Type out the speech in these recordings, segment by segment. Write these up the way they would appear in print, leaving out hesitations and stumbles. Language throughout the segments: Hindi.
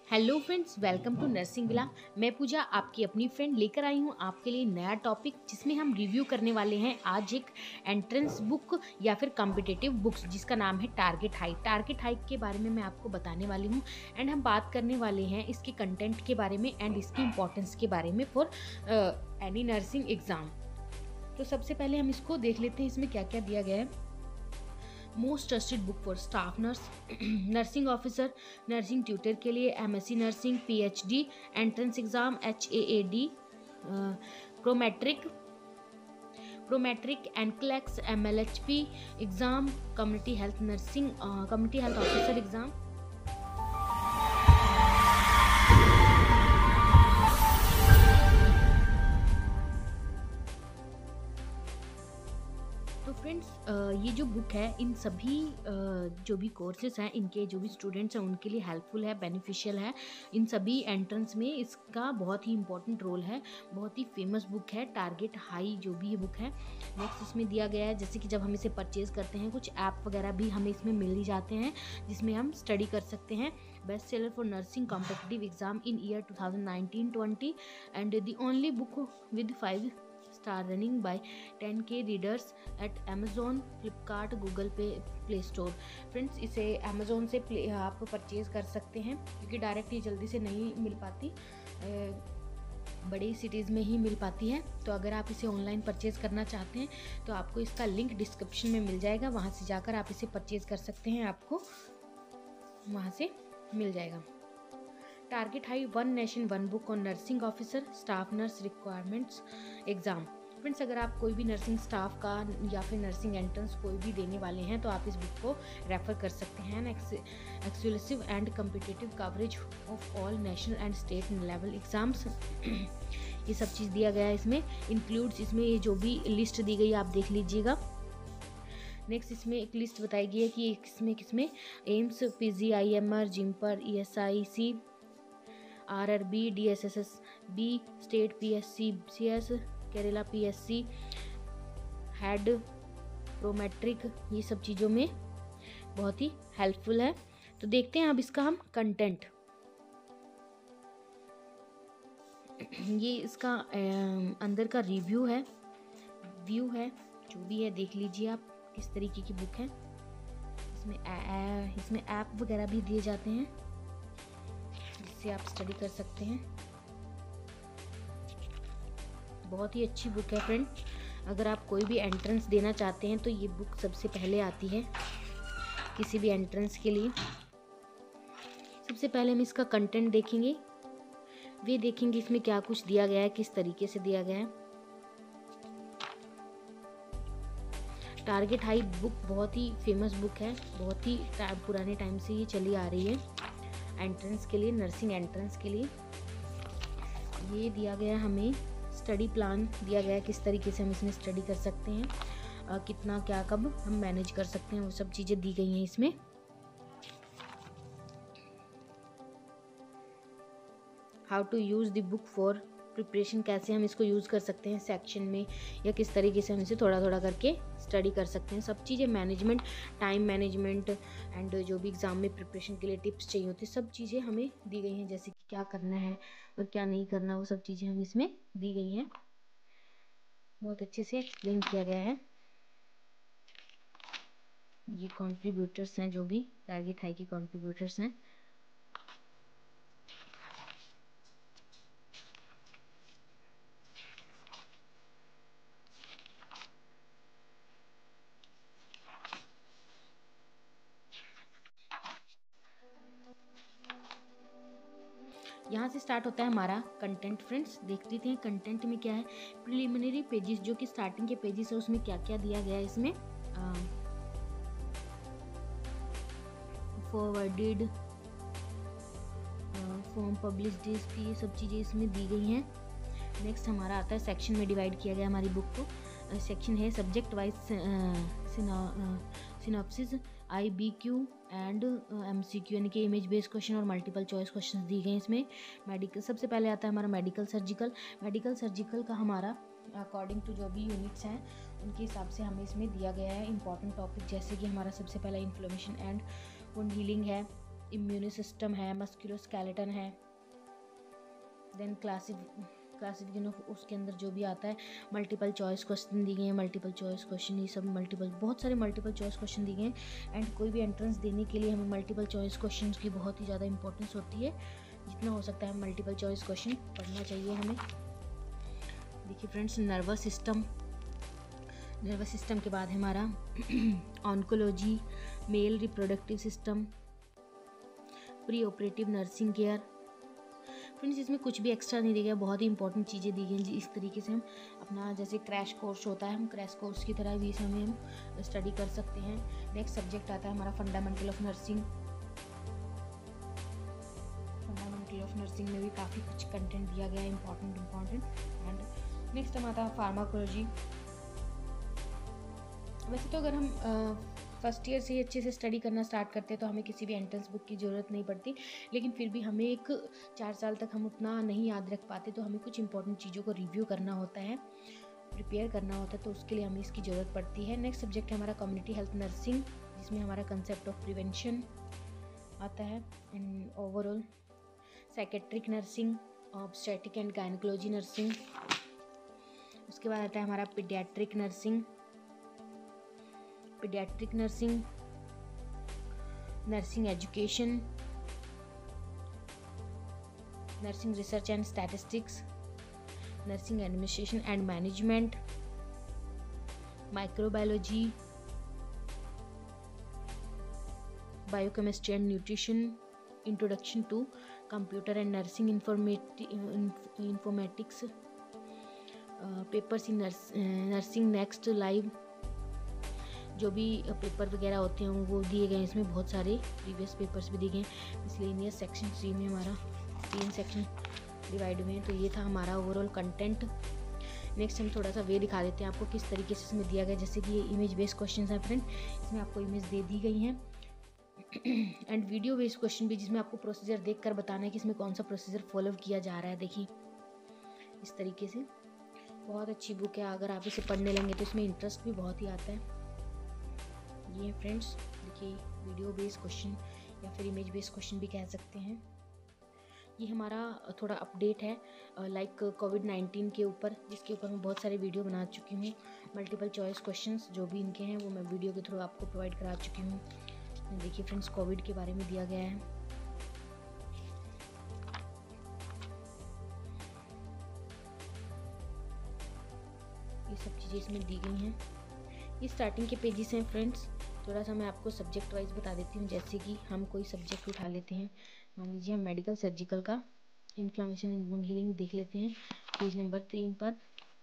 Hello friends, welcome to nursing villa. मैं पूजा आपकी अपनी फ्रेंड लेकर आई हूँ आपके लिए नया टॉपिक, जिसमें हम रिव्यू करने वाले हैं आज एक एंट्रेंस बुक या फिर कॉम्पिटिटिव बुक्स जिसका नाम है टारगेट हाई। टारगेट हाई के बारे में मैं आपको बताने वाली हूँ एंड हम बात करने वाले हैं इसके कंटेंट के बारे में एंड इसकी इम्पोर्टेंस के बारे में फॉर एनी नर्सिंग एग्ज़ाम। तो सबसे पहले हम इसको देख लेते हैं इसमें क्या क्या दिया गया है। Most trusted book for staff nurse, nursing officer, nursing tutor के लिए, MSc nursing, PhD, entrance exam, HAAD, prometric prometric NCLEX, MLHP exam, community health nursing, community health officer exam. तो फ्रेंड्स, ये जो बुक है इन सभी जो भी कोर्सेज हैं इनके जो भी स्टूडेंट्स हैं उनके लिए हेल्पफुल है, बेनिफिशियल है। इन सभी एंट्रेंस में इसका बहुत ही इंपॉर्टेंट रोल है। बहुत ही फेमस बुक है टारगेट हाई जो भी ये बुक है। नेक्स्ट इसमें दिया गया है जैसे कि जब हम इसे परचेज करते हैं कुछ ऐप वगैरह भी हमें इसमें मिल ही जाते हैं जिसमें हम स्टडी कर सकते हैं। Best seller for nursing competitive exam in year 2019-20 and the only book with 5 star running by 10K readers at Amazon, Flipkart, Google Pay, Play Store. Friends, इसे Amazon से आप परचेज कर सकते हैं क्योंकि डायरेक्ट ये जल्दी से नहीं मिल पाती, बड़ी सिटीज़ में ही मिल पाती है। तो अगर आप इसे ऑनलाइन परचेज करना चाहते हैं तो आपको इसका लिंक डिस्क्रिप्शन में मिल जाएगा, वहाँ से जाकर आप इसे परचेज कर सकते हैं, आपको वहाँ से मिल जाएगा। Target high, one nation one book on nursing officer staff nurse requirements exam. Friends, अगर आप कोई भी नर्सिंग स्टाफ का या फिर नर्सिंग एंट्रेंस कोई भी देने वाले हैं तो आप इस बुक को रेफर कर सकते हैं। Exclusive and competitive coverage of all national and state level exams, ये सब चीज़ दिया गया है इसमें। इंक्लूड्स, इसमें ये जो भी लिस्ट दी गई आप देख लीजिएगा। नेक्स्ट इसमें एक लिस्ट बताई गई है कि किसमें AIIMS, PGIMR, JIPMER, ESIC, RRB, DSSSB, state PSCCS, Kerala PSC, HAAD, prometric, ये सब चीज़ों में बहुत ही हेल्पफुल है। तो देखते हैं अब इसका हम कंटेंट। ये इसका अंदर का रिव्यू है, व्यू है, जो भी है देख लीजिए आप किस तरीके की बुक है। इसमें ऐप वगैरह भी दिए जाते हैं जिससे आप स्टडी कर सकते हैं। बहुत ही अच्छी बुक है फ्रेंड। अगर आप कोई भी एंट्रेंस देना चाहते हैं तो ये बुक सबसे पहले आती है किसी भी एंट्रेंस के लिए। सबसे पहले हम इसका कंटेंट देखेंगे, वे देखेंगे इसमें क्या कुछ दिया गया है, किस तरीके से दिया गया है। टारगेट हाई बुक बहुत ही फेमस बुक है, बहुत ही पुराने टाइम से ये चली आ रही है एंट्रेंस के लिए, नर्सिंग एंट्रेंस के लिए। ये दिया गया हमें स्टडी प्लान दिया गया है, किस तरीके से हम इसमें स्टडी कर सकते हैं, कितना क्या कब हम मैनेज कर सकते हैं, वो सब चीज़ें दी गई हैं इसमें। How to use the book for preparation, कैसे हम इसको यूज़ कर सकते हैं सेक्शन में या किस तरीके से हम इसे थोड़ा थोड़ा करके स्टडी कर सकते हैं। सब चीज़ें मैनेजमेंट, टाइम मैनेजमेंट एंड जो भी एग्ज़ाम में प्रिपरेशन के लिए टिप्स चाहिए होती है, सब चीज़ें हमें दी गई हैं, जैसे कि क्या करना है और क्या नहीं करना, वो सब चीज़ें हमें इसमें दी गई हैं। बहुत अच्छे से एक्सप्लेन किया गया है। ये कंट्रीब्यूटर्स हैं, जो भी टारगेट हाई के कंट्रीब्यूटर्स हैं। यहाँ से स्टार्ट होता है हमारा कंटेंट। फ्रेंड्स, देख लेते हैं कंटेंट में क्या है। प्रिलिमिनरी पेजेस, जो कि स्टार्टिंग के पेजेस है, उसमें क्या क्या दिया गया है इसमें। फॉरवर्डेड, फॉर्म पब्लिश्ड, की ये सब चीज़ें इसमें दी गई हैं। नेक्स्ट हमारा आता है सेक्शन में डिवाइड किया गया हमारी बुक को। सेक्शन है subject wise synopsis, IBQ and MCQ, यानी कि इमेज बेस्ड क्वेश्चन और मल्टीपल चॉइस क्वेश्चन दी गए इसमें। मेडिकल, सबसे पहले आता है हमारा मेडिकल सर्जिकल। मेडिकल सर्जिकल का हमारा अकॉर्डिंग टू जो भी यूनिट्स हैं उनके हिसाब से हमें इसमें दिया गया है इंपॉर्टेंट टॉपिक, जैसे कि हमारा सबसे पहला इन्फ्लेमेशन एंड वुंड हीलिंग है, इम्यून सिस्टम है, मस्कुलोस्केलेटन है, देन क्लासिफिकेशन ऑफ, उसके अंदर जो भी आता है, मल्टीपल चॉइस क्वेश्चन दिए गए हैं, मल्टीपल चॉइस क्वेश्चन, ये सब बहुत सारे मल्टीपल चॉइस क्वेश्चन दिए गए हैं। एंड कोई भी एंट्रेंस देने के लिए हमें मल्टीपल चॉइस क्वेश्चन की बहुत ही ज़्यादा इंपॉर्टेंस होती है। जितना हो सकता है मल्टीपल चॉइस क्वेश्चन पढ़ना चाहिए हमें। देखिए फ्रेंड्स, नर्वस सिस्टम के बाद है हमारा oncology, male reproductive system, pre operative nursing care. Friends, इसमें कुछ भी एक्स्ट्रा नहीं दिया गया, बहुत ही इंपॉर्टेंट चीज़ें दी गई। इस तरीके से हम अपना जैसे क्रैश कोर्स होता है, हम क्रैश कोर्स की तरह भी इसे हम स्टडी कर सकते हैं। नेक्स्ट सब्जेक्ट आता है हमारा fundamental of nursing. Fundamental of nursing में भी काफ़ी कुछ कंटेंट दिया गया है, इंपॉर्टेंट। एंड नेक्स्ट हम आता है फार्माकोलॉजी। वैसे तो अगर हम फर्स्ट ईयर से ही अच्छे से स्टडी करना स्टार्ट करते हैं तो हमें किसी भी एंट्रेंस बुक की ज़रूरत नहीं पड़ती, लेकिन फिर भी हमें 4 साल तक हम उतना नहीं याद रख पाते, तो हमें कुछ इंपॉर्टेंट चीज़ों को रिव्यू करना होता है, प्रिपेयर करना होता है, तो उसके लिए हमें इसकी ज़रूरत पड़ती है। नेक्स्ट सब्जेक्ट है हमारा कम्युनिटी हेल्थ नर्सिंग, जिसमें हमारा कंसेप्ट ऑफ प्रिवेंशन आता है। And overall psychiatric nursing, obstetric and gynaecology nursing. उसके बाद आता है हमारा paediatric nursing, nursing education, nursing research and statistics, nursing administration and management, microbiology, biochemistry and nutrition, introduction to computer and nursing informatics, papers in nursing next live. जो भी पेपर वगैरह होते हैं वो दिए गए हैं, इसमें बहुत सारे प्रीवियस पेपर्स भी दिए गए हैं। इसलिए सेक्शन 3 में हमारा 3 सेक्शन डिवाइड हुए हैं। तो ये था हमारा ओवरऑल कंटेंट। नेक्स्ट हम थोड़ा सा वे दिखा देते हैं आपको किस तरीके से इसमें दिया गया। जैसे कि ये इमेज बेस्ड क्वेश्चन है फ्रेंड, इसमें आपको इमेज दे दी गई हैं, एंड वीडियो बेस्ड क्वेश्चन भी, जिसमें आपको प्रोसीजर देख कर बताना है कि इसमें कौन सा प्रोसीजर फॉलो किया जा रहा है। देखिए इस तरीके से बहुत अच्छी बुक है, अगर आप इसे पढ़ने लगेंगे तो इसमें इंटरेस्ट भी बहुत ही आता है। ये फ्रेंड्स देखिए वीडियो बेस्ड क्वेश्चन या फिर इमेज बेस्ड क्वेश्चन भी कह सकते हैं। ये हमारा थोड़ा अपडेट है लाइक कोविड-19 के ऊपर, जिसके ऊपर मैं बहुत सारे वीडियो बना चुकी हूँ। मल्टीपल चॉइस क्वेश्चंस जो भी इनके हैं वो मैं वीडियो के थ्रू आपको प्रोवाइड करा चुकी हूँ। देखिए फ्रेंड्स, कोविड के बारे में दिया गया है। ये सब चीज़ें इसमें दी गई हैं। ये स्टार्टिंग के पेजेस हैं फ्रेंड्स। थोड़ा सा मैं आपको सब्जेक्ट वाइज बता देती हूँ। जैसे कि हम कोई सब्जेक्ट उठा लेते हैं, मान लीजिए हम मेडिकल सर्जिकल का इन्फ्लेमेशन एंड वुंड हीलिंग देख लेते हैं पेज नंबर 3 पर।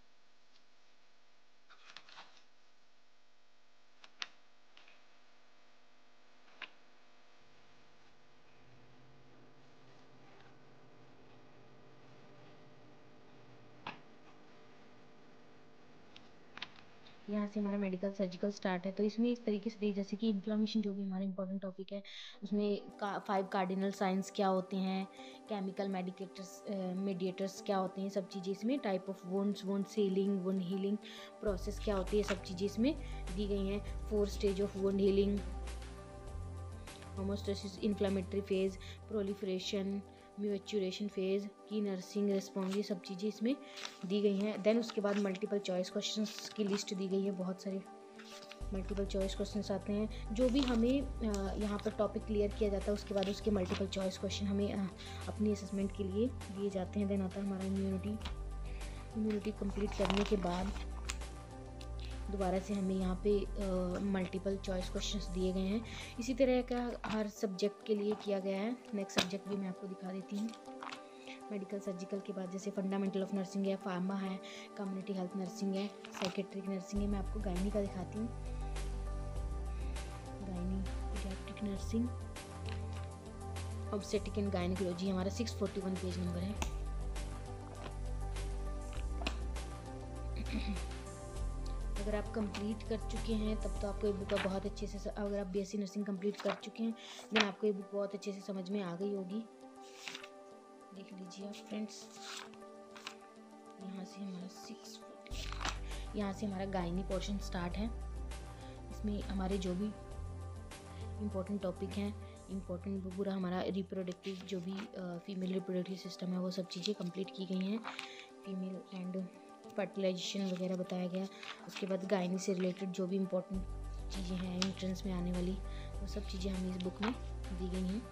यहाँ से हमारा मेडिकल सर्जिकल स्टार्ट है। तो इसमें इस तरीके से जैसे कि इन्फ्लेमेशन जो भी हमारा इंपॉर्टेंट टॉपिक है, उसमें 5 कार्डिनल साइंस क्या होते हैं, केमिकल मेडिएटर्स क्या होते हैं, सब चीज़ें इसमें, type of wounds, wound sealing, wound healing process क्या होती है, सब चीज़ें इसमें दी गई हैं। 4 stage of wound healing, homeostasis, inflammatory phase, proliferation, maturation phase की नर्सिंग रिस्पॉन्स, ये सब चीज़ें इसमें दी गई हैं। देन उसके बाद मल्टीपल चॉइस क्वेश्चंस की लिस्ट दी गई है। बहुत सारे मल्टीपल चॉइस क्वेश्चंस आते हैं जो भी हमें यहाँ पर टॉपिक क्लियर किया जाता है, उसके बाद उसके मल्टीपल चॉइस क्वेश्चन हमें अपनी असेसमेंट के लिए दिए जाते हैं। देन आता है हमारा इम्यूनिटी कंप्लीट करने के बाद दोबारा से हमें यहाँ पे मल्टीपल चॉइस क्वेश्चंस दिए गए हैं। इसी तरह का हर सब्जेक्ट के लिए किया गया है। नेक्स्ट सब्जेक्ट भी मैं आपको दिखा देती हूँ। मेडिकल सर्जिकल के बाद जैसे फंडामेंटल ऑफ नर्सिंग है, फार्मा है, कम्युनिटी हेल्थ नर्सिंग है, साइकेट्रिक नर्सिंग है। मैं आपको गायनी का दिखाती हूँ। Gynae paediatric nursing, obstetric and gynaecology हमारा 641 पेज नंबर है। अगर आप कंप्लीट कर चुके हैं तब तो आपको ये बुक बहुत अच्छे से, अगर आप बीएससी नर्सिंग कंप्लीट कर चुके हैं देन आपको ये बुक बहुत अच्छे से समझ में आ गई होगी। देख लीजिए आप फ्रेंड्स, यहाँ से हमारा गायनी पोर्शन स्टार्ट है। इसमें हमारे जो भी इम्पोर्टेंट टॉपिक हैं इंपॉर्टेंट पूरा हमारा रिप्रोडक्टिव जो भी फीमेल रिप्रोडक्टिव सिस्टम है वो सब चीज़ें कंप्लीट की गई हैं। फीमेल एंड फर्टिलाइजेशन वगैरह बताया गया। उसके बाद गायनी से रिलेटेड जो भी इम्पोर्टेंट चीज़ें हैं एंट्रेंस में आने वाली, वो सब चीज़ें हमें इस बुक में दी गई हैं।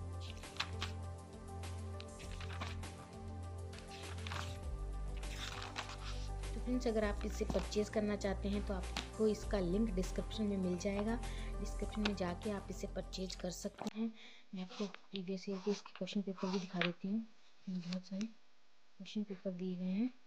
तो फ्रेंड्स, अगर आप इसे परचेज़ करना चाहते हैं तो आपको इसका लिंक डिस्क्रिप्शन में मिल जाएगा। डिस्क्रिप्शन में जाके आप इसे परचेज कर सकते हैं। मैं आपको प्रीवियस ईयर के इसके क्वेश्चन पेपर भी दिखा देती हूँ। बहुत सारे क्वेश्चन पेपर दिए गए हैं।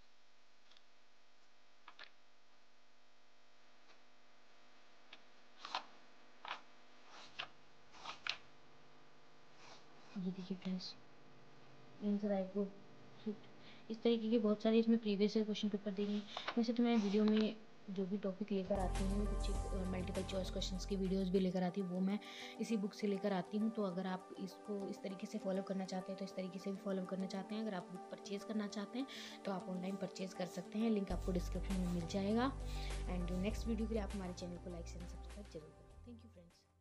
ये देखिए फ्रेंड्स, आंसर रायपुर, इस तरीके के बहुत सारे इसमें प्रीवियस ईयर क्वेश्चन पेपर दिए गए हैं। वैसे तो मैं वीडियो में जो भी टॉपिक लेकर आती हूँ, कुछ मल्टीपल चॉइस क्वेश्चंस की वीडियोस भी लेकर आती हूँ, वो मैं इसी बुक से लेकर आती हूँ। तो अगर आप इसको इस तरीके से फॉलो करना चाहते हैं तो इस तरीके से भी फॉलो करना चाहते हैं। अगर आप बुक परचेज़ करना चाहते हैं तो आप ऑनलाइन परचेज़ कर सकते हैं। लिंक आपको डिस्क्रिप्शन में मिल जाएगा। एंड नेक्स्ट वीडियो के लिए आप हमारे चैनल को लाइक शेयर सब्सक्राइब जरूर करें। Thank you friends.